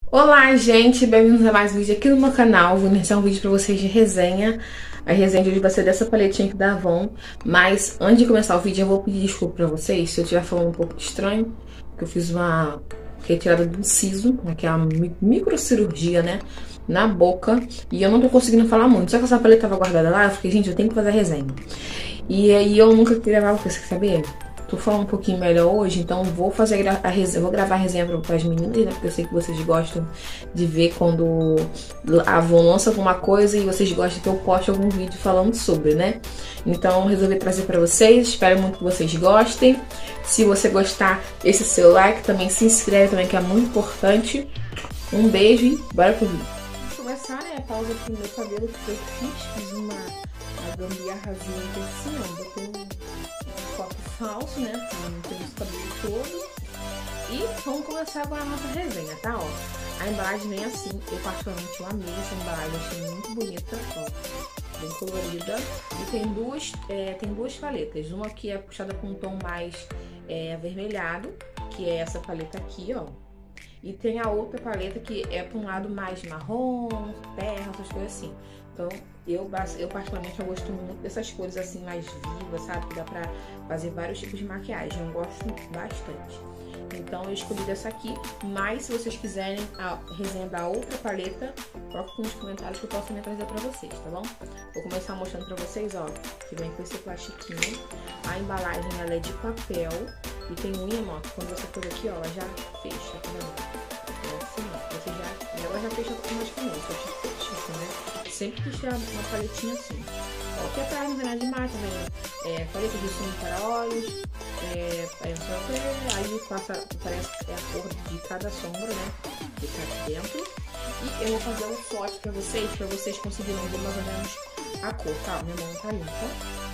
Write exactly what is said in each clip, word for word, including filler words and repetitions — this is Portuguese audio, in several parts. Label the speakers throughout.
Speaker 1: Olá, gente, bem-vindos a mais um vídeo aqui no meu canal. Vou iniciar um vídeo pra vocês de resenha. A resenha de hoje vai ser dessa paletinha aqui da Avon. Mas antes de começar o vídeo, eu vou pedir desculpa pra vocês se eu estiver falando um pouco estranho, porque eu fiz uma retirada do siso, né, que é uma microcirurgia, né, na boca, e eu não tô conseguindo falar muito. Só que essa paleta tava guardada lá, eu fiquei, gente, eu tenho que fazer a resenha. E aí eu nunca queria gravar, porque você quer saber? Tô falando um pouquinho melhor hoje, então vou fazer a resenha, vou gravar a resenha para as meninas, né? Porque eu sei que vocês gostam de ver quando a Avon lança alguma coisa e vocês gostam que eu poste algum vídeo falando sobre, né? Então resolvi trazer para vocês, espero muito que vocês gostem. Se você gostar, esse seu like, também se inscreve também, que é muito importante. Um beijo e bora pro vídeo. Vamos começar, né? A pausa aqui no meu cabelo que eu fiz, fiz uma, uma gambiarrazinha aqui assim, ó, botei um copo falso, né? Não tem esse cabelo todo. E vamos começar agora a nossa resenha, tá? Ó, a embalagem vem assim. Eu particularmente eu amei essa embalagem, achei muito bonita, ó, bem colorida. E tem duas, é, tem duas paletas. Uma que é puxada com um tom mais é, avermelhado, que é essa paleta aqui, ó. E tem a outra paleta que é para um lado mais marrom, terra, essas coisas assim. Então, eu, eu particularmente eu gosto muito dessas cores assim mais vivas, sabe? Que dá pra fazer vários tipos de maquiagem. Eu gosto bastante. Então, eu escolhi dessa aqui. Mas, se vocês quiserem a resenha da outra paleta, coloque nos comentários que eu posso também trazer pra vocês, tá bom? Vou começar mostrando pra vocês, ó, que vem com esse plastiquinho. A embalagem, ela é de papel. E tem unha, ó, quando você pôr aqui, ó, ela já fecha, tá vendo? É assim, ó, você já, ela já fecha automaticamente, eu acho que fecha, né? Sempre que tirar uma paletinha assim. Ó, que é pra armazenar de mata, vem é, paleta de sumo para olhos, é, aí passa, parece é a cor de cada sombra, né? Que tá aqui dentro. E eu vou fazer um swatch pra vocês, pra vocês conseguirem ver mais ou menos a cor, tá? Minha mão tá limpa.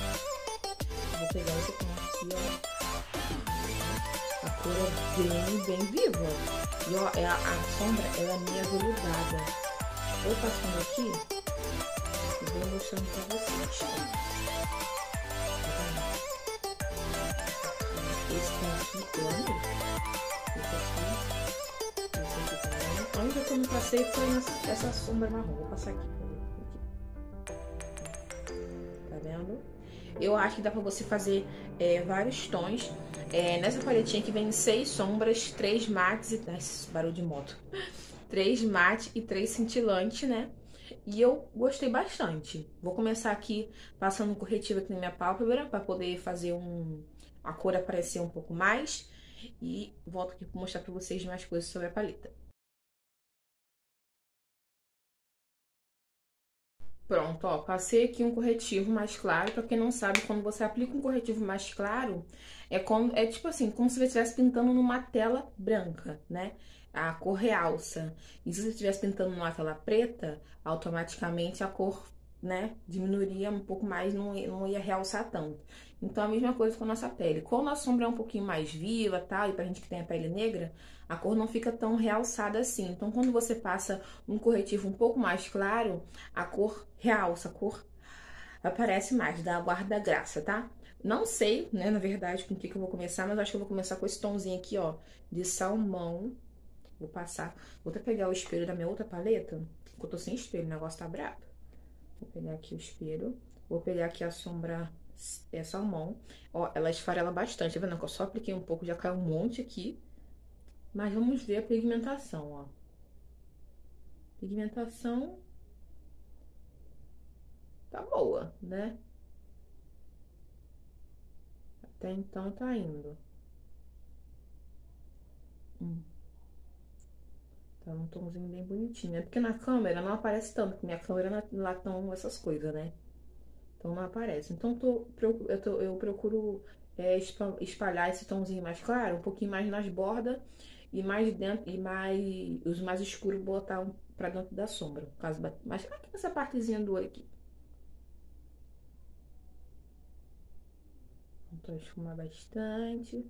Speaker 1: Vou pegar esse tom aqui, ó. A cor é bem, bem viva. E ó, é a, a sombra, ela é meio aveludada. Eu passando aqui e vou mostrando pra vocês. Esse tom aqui, eu amei. Esse aqui, esse aqui também. A única que eu não passei foi nessa, essa sombra marrom. Vou passar aqui. Tá vendo? Eu acho que dá pra você fazer é, vários tons. É, nessa paletinha aqui vem seis sombras, três mates e... Ai, esse barulho de moto. Três mate e três cintilante, né? E eu gostei bastante. Vou começar aqui passando um corretivo aqui na minha pálpebra para poder fazer um... a cor aparecer um pouco mais. E volto aqui para mostrar para vocês mais coisas sobre a paleta. Pronto, ó, passei aqui um corretivo mais claro. Pra quem não sabe, quando você aplica um corretivo mais claro, é, como, é tipo assim, como se você estivesse pintando numa tela branca, né? A cor realça. E se você estivesse pintando numa tela preta, automaticamente a cor, né, diminuiria um pouco mais, não, não ia realçar tanto. Então, a mesma coisa com a nossa pele. Quando a sombra é um pouquinho mais viva, tá? E pra gente que tem a pele negra, a cor não fica tão realçada assim. Então, quando você passa um corretivo um pouco mais claro, a cor realça, a cor aparece mais, dá a guarda graça, tá? Não sei, né, na verdade, com o que, que eu vou começar, mas acho que eu vou começar com esse tomzinho aqui, ó, de salmão. Vou passar, vou até pegar o espelho da minha outra paleta, porque eu tô sem espelho, o negócio tá brabo. Vou pegar aqui o espelho, vou pegar aqui a sombra é, salmão. Ó, ela esfarela bastante, tá vendo? Eu só apliquei um pouco, já caiu um monte aqui. Mas vamos ver a pigmentação, ó. Pigmentação tá boa, né? Até então tá indo. Hum. Tá um tomzinho bem bonitinho. É porque na câmera não aparece tanto, porque minha câmera lá estão essas coisas, né? Então não aparece. Então tô, eu, tô, eu procuro é, espalhar esse tomzinho mais claro, um pouquinho mais nas bordas e mais dentro, e mais os mais escuros botar um, pra dentro da sombra. Caso, mas aqui nessa partezinha do olho aqui. Então esfumar bastante.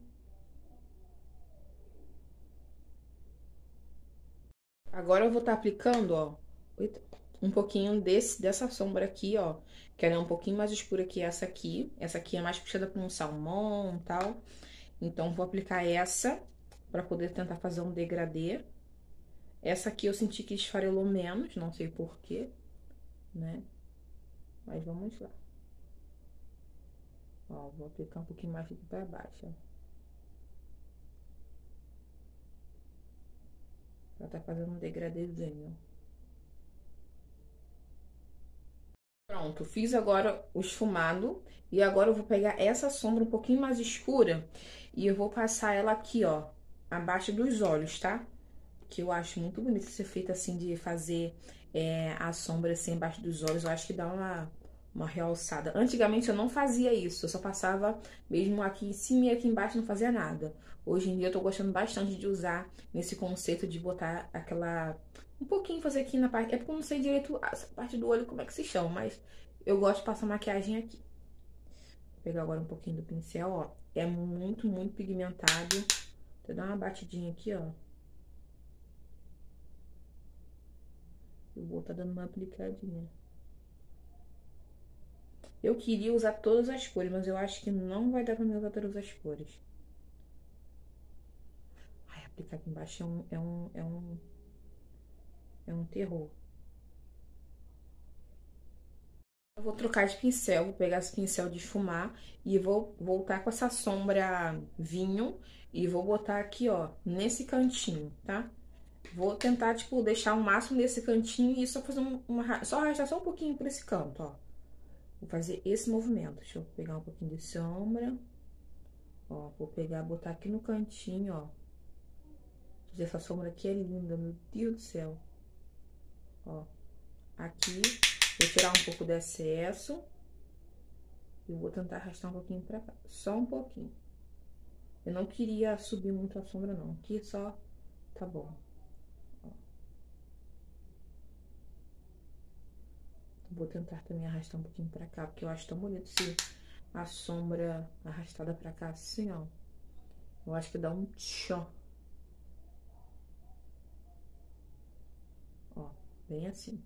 Speaker 1: Agora eu vou estar tá aplicando, ó, um pouquinho desse, dessa sombra aqui, ó, que ela é um pouquinho mais escura que essa aqui. Essa aqui é mais puxada para um salmão e tal. Então, vou aplicar essa para poder tentar fazer um degradê. Essa aqui eu senti que esfarelou menos, não sei porquê, né? Mas vamos lá. Ó, vou aplicar um pouquinho mais aqui pra baixo, ó. Pra tá fazendo um degradêzinho. Pronto, fiz agora o esfumado. E agora eu vou pegar essa sombra um pouquinho mais escura. E eu vou passar ela aqui, ó, abaixo dos olhos, tá? Que eu acho muito bonito ser feito assim, de fazer é, a sombra assim embaixo dos olhos. Eu acho que dá uma, uma realçada. Antigamente eu não fazia isso, eu só passava mesmo aqui em cima e aqui embaixo, não fazia nada. Hoje em dia eu tô gostando bastante de usar nesse conceito de botar aquela... Um pouquinho fazer aqui na parte... É porque eu não sei direito essa parte do olho como é que se chama, mas eu gosto de passar maquiagem aqui. Vou pegar agora um pouquinho do pincel, ó. É muito, muito pigmentado. Vou dar uma batidinha aqui, ó. Eu vou tá dando uma aplicadinha. Eu queria usar todas as cores, mas eu acho que não vai dar pra mim usar todas as cores. Ai, aplicar aqui embaixo é um, é um, é um, é um terror. Eu vou trocar de pincel, vou pegar esse pincel de esfumar e vou voltar com essa sombra vinho e vou botar aqui, ó, nesse cantinho, tá? Vou tentar, tipo, deixar o máximo nesse cantinho e só fazer um, uma... Só arrastar só um pouquinho por esse canto, ó. Vou fazer esse movimento. Deixa eu pegar um pouquinho de sombra. Ó, vou pegar, botar aqui no cantinho, ó. Gente, essa sombra aqui é linda, meu Deus do céu. Ó, aqui. Vou tirar um pouco do excesso. E vou tentar arrastar um pouquinho pra cá. Só um pouquinho. Eu não queria subir muito a sombra, não. Aqui só tá bom. Ó. Vou tentar também arrastar um pouquinho pra cá, porque eu acho tão bonito se a sombra arrastada pra cá assim, ó. Eu acho que dá um tchó. Ó, bem assim.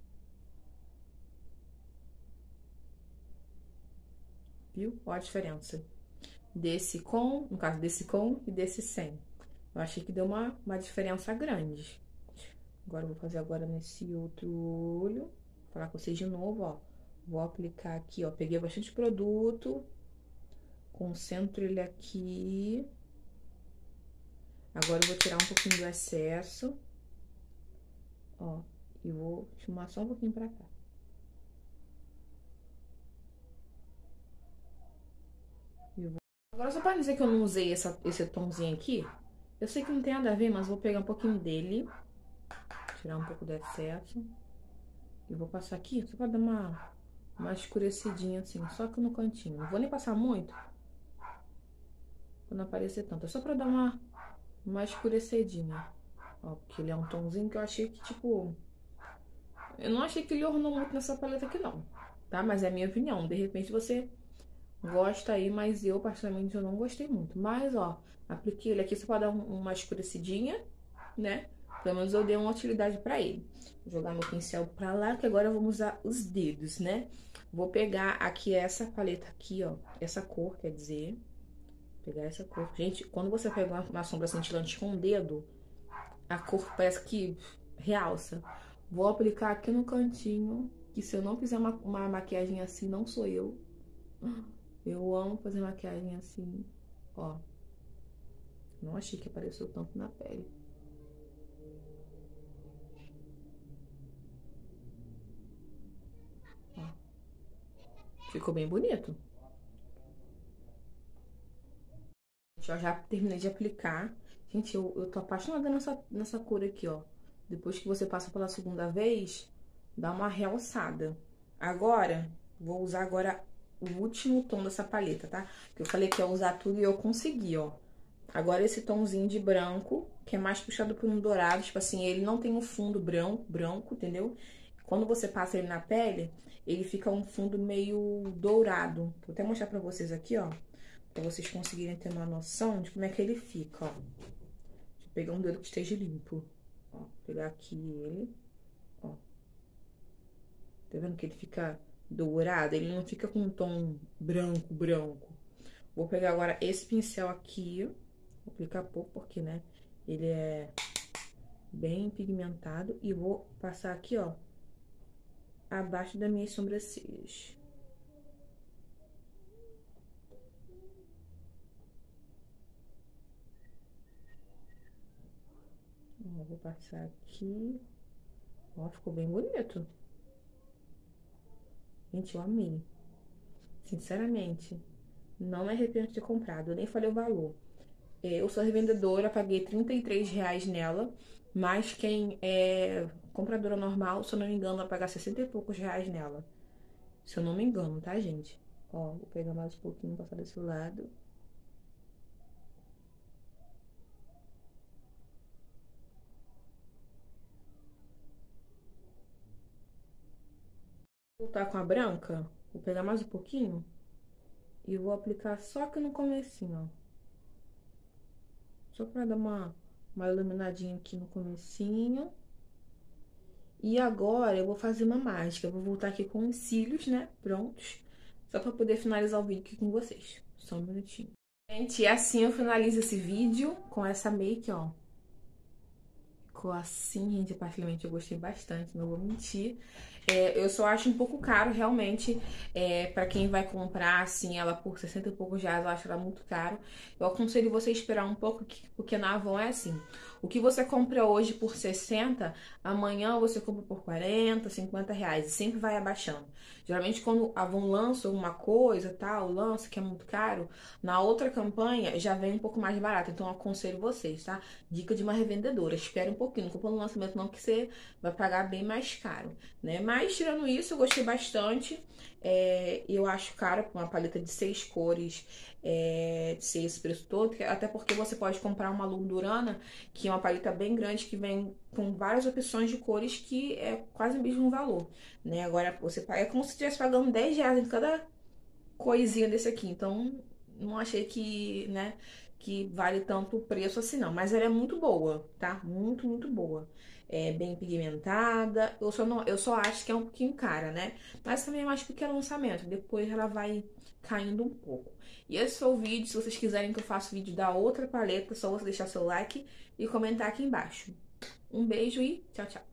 Speaker 1: Viu? Olha a diferença. Desse com, no caso desse com e desse sem. Eu achei que deu uma, uma diferença grande. Agora eu vou fazer agora nesse outro olho. Vou falar com vocês de novo, ó. Vou aplicar aqui, ó. Peguei bastante produto. Concentro ele aqui. Agora eu vou tirar um pouquinho do excesso. Ó. E vou chamar só um pouquinho pra cá. E vou... Agora só pra dizer que eu não usei essa, esse tomzinho aqui. Eu sei que não tem nada a ver, mas vou pegar um pouquinho dele. Tirar um pouco do excesso. E vou passar aqui só pra dar uma, uma escurecidinha assim, só que no cantinho. Não vou nem passar muito, pra não aparecer tanto. É só pra dar uma, uma escurecidinha. Ó, porque ele é um tomzinho que eu achei que, tipo... Eu não achei que ele ornou muito nessa paleta aqui, não. Tá? Mas é a minha opinião. De repente você gosta aí, mas eu, particularmente, eu não gostei muito. Mas, ó, apliquei ele aqui só pra dar uma escurecidinha, né? Pelo menos eu dei uma utilidade pra ele. Vou jogar meu pincel pra lá, que agora vamos usar os dedos, né? Vou pegar aqui essa paleta aqui, ó. Essa cor, quer dizer. Pegar essa cor. Gente, quando você pega uma, uma sombra cintilante com o dedo, a cor parece que realça. Vou aplicar aqui no cantinho, que se eu não fizer uma, uma maquiagem assim, não sou eu. Eu amo fazer maquiagem assim, ó. Não achei que apareceu tanto na pele. Ó. Ficou bem bonito. Eu já terminei de aplicar. Gente, eu, eu tô apaixonada nessa, nessa cor aqui, ó. Depois que você passa pela segunda vez, dá uma realçada. Agora, vou usar agora o último tom dessa paleta, tá? Porque eu falei que ia usar tudo e eu consegui, ó. Agora esse tomzinho de branco, que é mais puxado por um dourado, tipo assim, ele não tem um fundo branco, branco, entendeu? Quando você passa ele na pele, ele fica um fundo meio dourado. Vou até mostrar pra vocês aqui, ó. Pra vocês conseguirem ter uma noção de como é que ele fica, ó. Deixa eu pegar um dedo que esteja limpo. Ó, pegar aqui ele, ó. Tá vendo que ele fica dourado? Ele não fica com um tom branco, branco. Vou pegar agora esse pincel aqui. Vou aplicar pouco porque, né, ele é bem pigmentado. E vou passar aqui, ó, abaixo das minhas sobrancelhas. Ó, vou passar aqui. Ó, ficou bem bonito. Gente, eu amei. Sinceramente, não me arrependo de ter comprado. Eu nem falei o valor. Eu sou revendedora, paguei trinta e três reais nela. Mas quem é compradora normal, se eu não me engano, vai pagar sessenta e poucos reais nela. Se eu não me engano, tá, gente? Ó, vou pegar mais um pouquinho, passar desse lado. Vou voltar com a branca. Vou pegar mais um pouquinho. E vou aplicar só aqui no comecinho, ó. Só pra dar uma, uma iluminadinha aqui no comecinho. E agora eu vou fazer uma mágica. Eu vou voltar aqui com os cílios, né? Prontos. Só pra poder finalizar o vídeo aqui com vocês. Só um minutinho. Gente, e assim eu finalizo esse vídeo com essa make, ó. Ficou assim, gente, particularmente eu gostei bastante, não vou mentir. É, eu só acho um pouco caro, realmente, é, pra quem vai comprar, assim, ela por sessenta e poucos reais, eu acho ela muito caro. Eu aconselho você esperar um pouco, porque na Avon é assim. O que você compra hoje por sessenta, amanhã você compra por quarenta, cinquenta reais, e sempre vai abaixando. Geralmente quando a Avon lança alguma coisa, tal, lança que é muito caro, na outra campanha já vem um pouco mais barato. Então eu aconselho vocês, tá? Dica de uma revendedora, espere um pouquinho, não compra no lançamento não, que você vai pagar bem mais caro, né? Mas tirando isso, eu gostei bastante. É, eu acho caro uma paleta de seis cores, é, de ser esse preço todo, até porque você pode comprar uma Lundurana, que é uma paleta bem grande, que vem com várias opções de cores, que é quase o mesmo valor, né? Agora, você paga, é como se estivesse pagando dez reais em cada coisinha desse aqui, então não achei que, né, que vale tanto o preço assim não, mas ela é muito boa, tá? Muito, muito boa. É bem pigmentada. Eu só não, eu só acho que é um pouquinho cara, né? Mas também eu acho que é lançamento, depois ela vai caindo um pouco. E esse foi o vídeo. Se vocês quiserem que eu faça vídeo da outra paleta, é só você deixar seu like e comentar aqui embaixo. Um beijo e tchau, tchau.